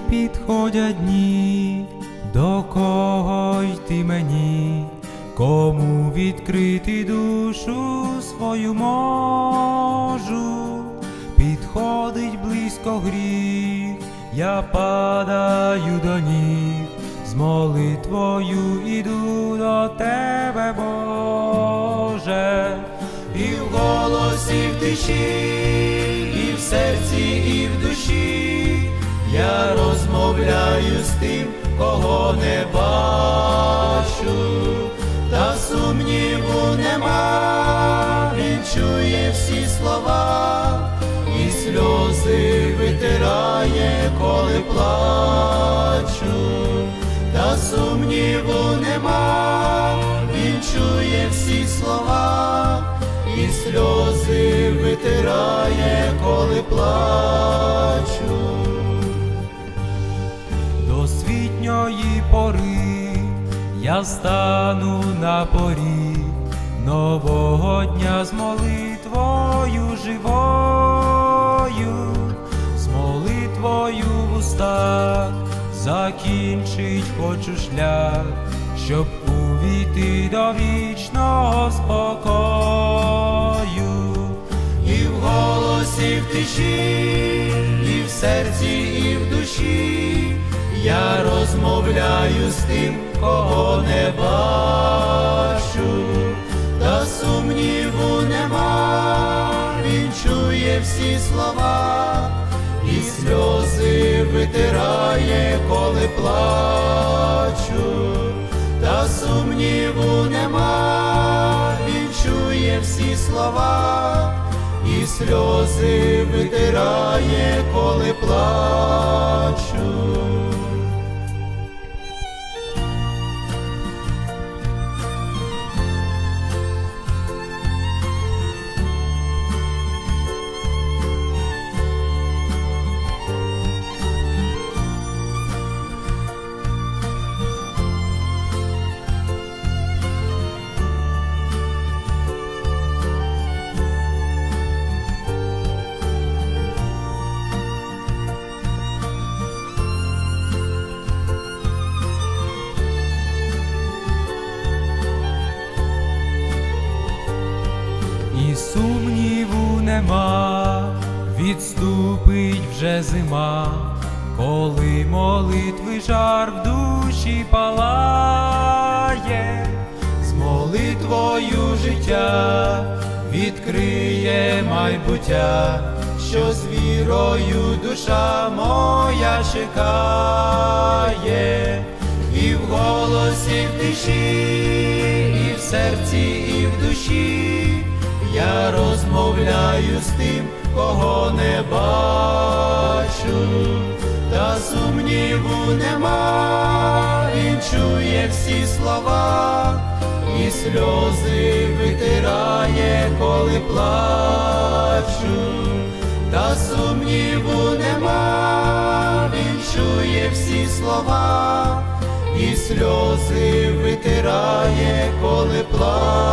підходять дні, до кого йти мені, кому відкрити душу свою можу. Підходить близько гріх, я падаю до ніг, з молитвою іду до тебе, Боже. І в голосі, і в тиші, і в серці, і в душі я розмовляю з тим, кого не бачу, та сумніву нема, він чує всі слова і сльози витирає, коли плачу. Та сумніву нема, він чує всі слова і сльози витирає, коли плачу. До світньої пори я стану на поріг нового дня з молитвою живою, з молитвою в устах закінчить хочу шлях, щоб увійти до вічного спокою. І в голосі, і в тиші, і в серці, і в душі я розмовляю з тим, кого не бачу, та сумніву нема, він чує всі слова і сльози витирає, коли плачу. Та сумніву нема, він чує всі слова і сльози витирає, коли плачу. І сумніву нема, відступить вже зима, коли молитви жар в душі палає. З молитвою життя відкриє майбуття, що з вірою душа моя чекає. І в голосі, і в тиші, і в серці, і в душі я розмовляю з тим, кого не бачу, та сумніву нема, він чує всі слова і сльози витирає, коли плачу. Та сумніву нема, він чує всі слова і сльози витирає, коли плачу.